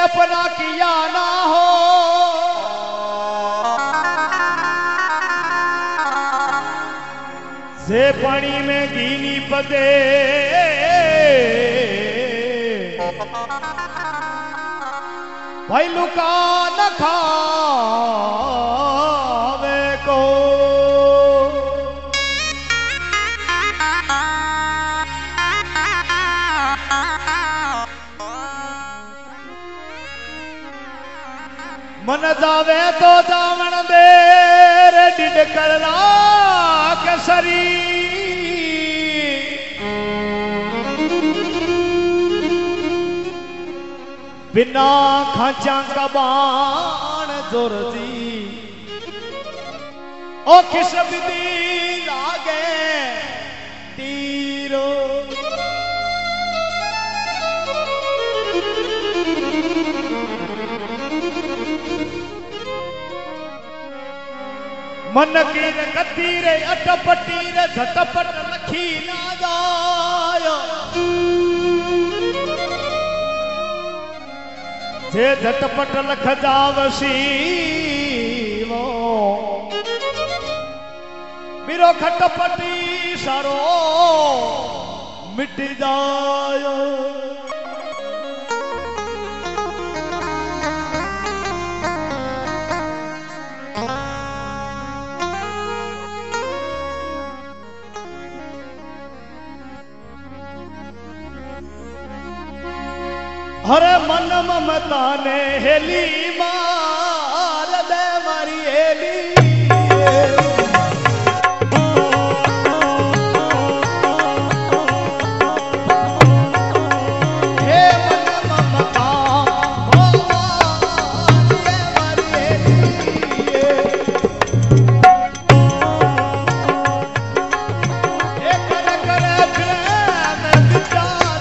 अपना किया ना हो, से पानी में घीनी पदे भाई लुका न खावे को। मन जावे तो जावन दे रे डिडकला कसरी, बिना खांचा कबान जोरदी ओ किस विधि लागे तीरो। मन की रे कती रे अटपटी रे झटपट रखी ना जायो, जे झटपट लख जावसी वो बिरो खटपटी सारो मिट जायो। हरे मन ममता ने हेली मार दे मारी हेली, हे मन ममता हो दे मारी हेली, हे कर कर प्रेम विचार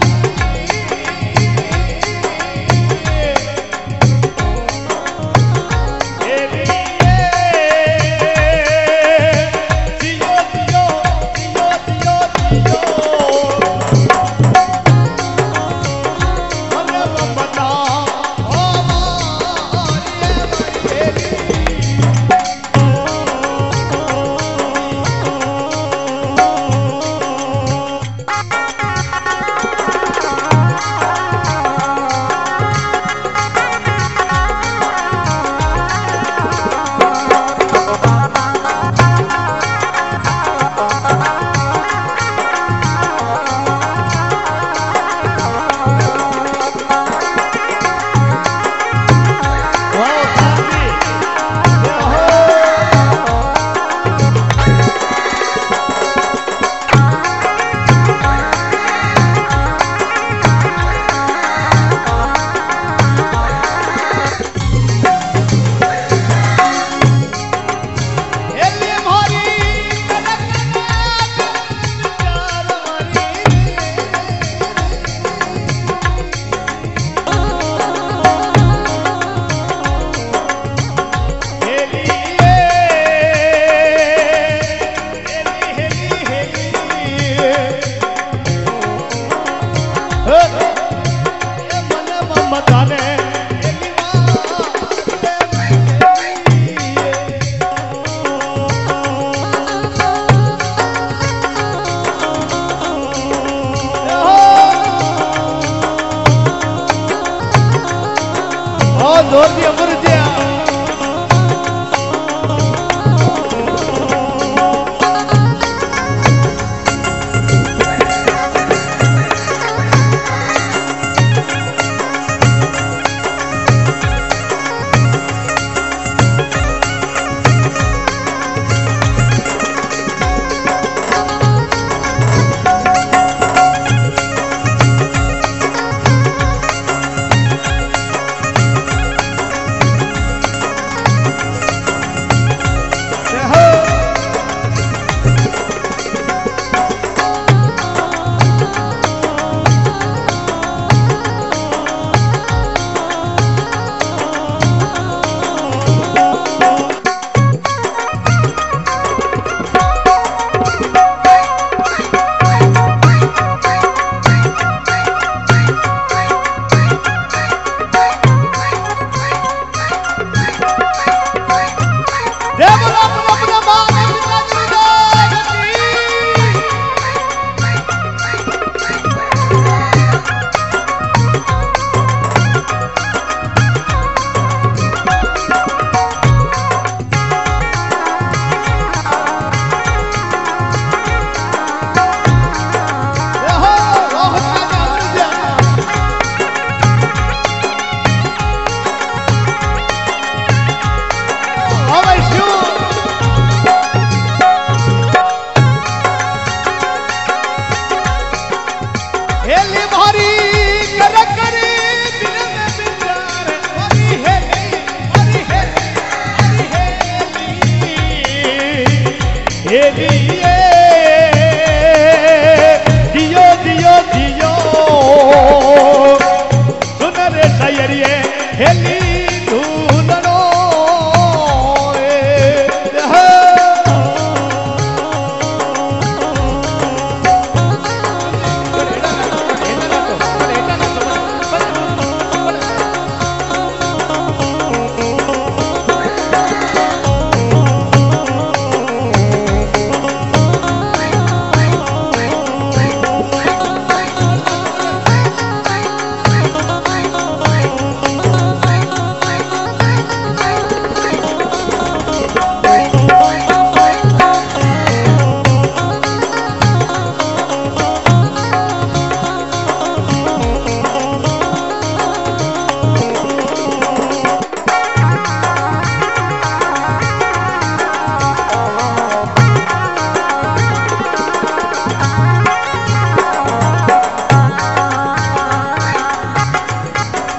जोर दिया मुर्जिया।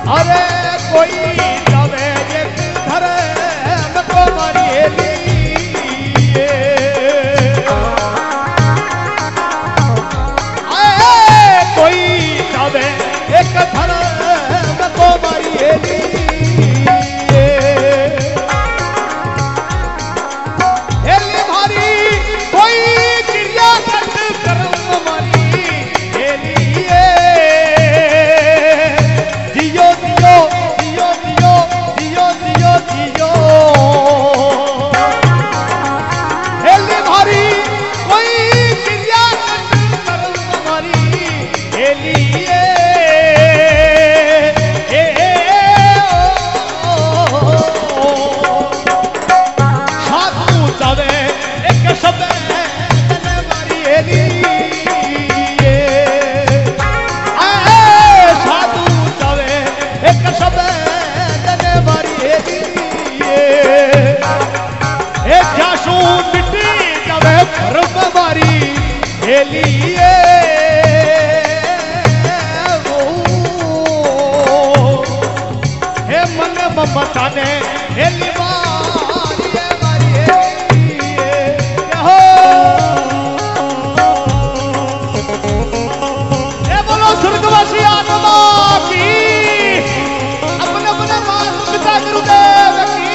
अरे कोई जावे एक धर्म को मारी लिए कोई जावे एक धर्म को मारी हेली भारी कोई क्रिया कट कर्म मारी हेलिए दियो दियो दियो दियो दियो दियो दियो हेली भारी कोई क्रिया कट कर्म मारी हेलिए लिए हे मन ममता ने हेली बोलो स्वर्गवासी आत्मा की अपने अपने माता पिता गुरुदेव की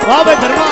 वाह भाई धर्मा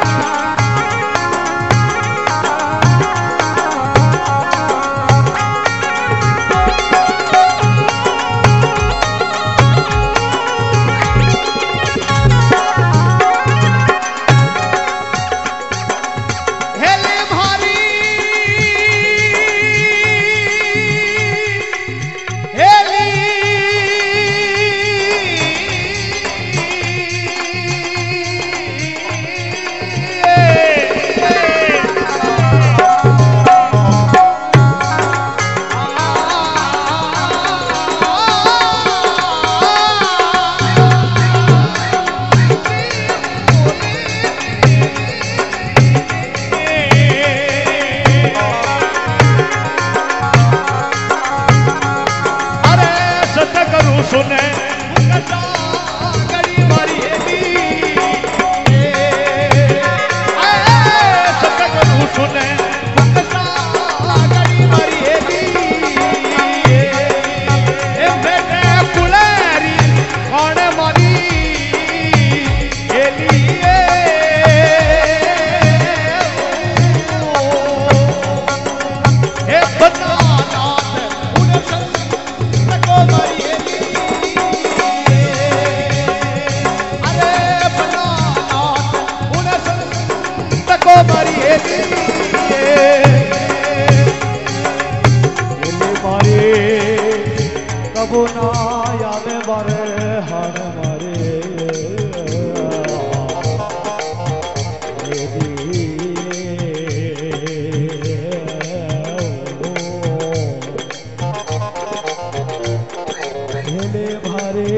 सुने गड़ी मारी सतगुरु सुने गड़ी मारी बेटे कुलेरी कौन मारी कबू ना यावे बारे हार मारे भारे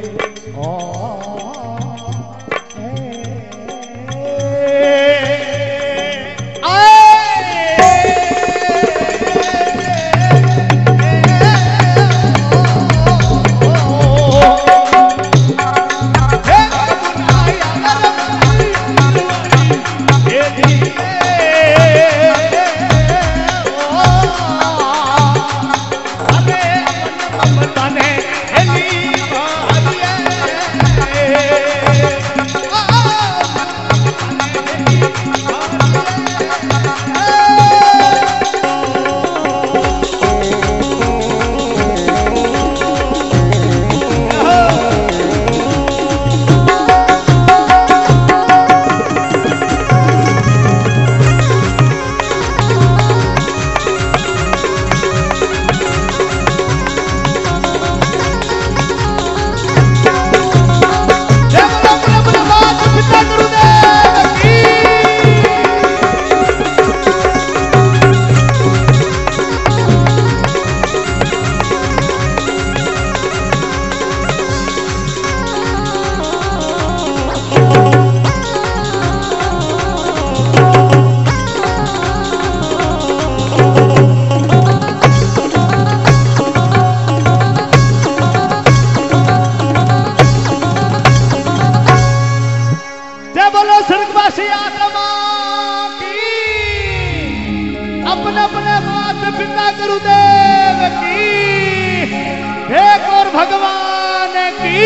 अपने अपने माता पिता गुरुदेव की एक और भगवान की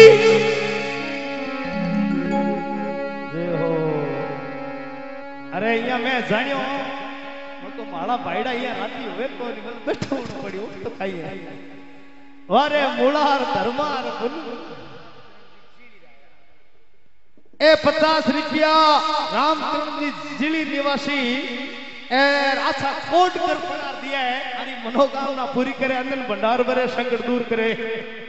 जय हो। अरे यहाँ मैं जानियो तो माड़ा भाईड़ा यहाँ राती हुए को निकल बैठो पड़ियो तो खाइए अरे मुलार धर्मार बोलू ए 50 रुपया रामचंद्र जिली निवासी अच्छा कोट कर दिया है मनोकामना पूरी करे, अन्न भंडार भरे, संकट दूर करे।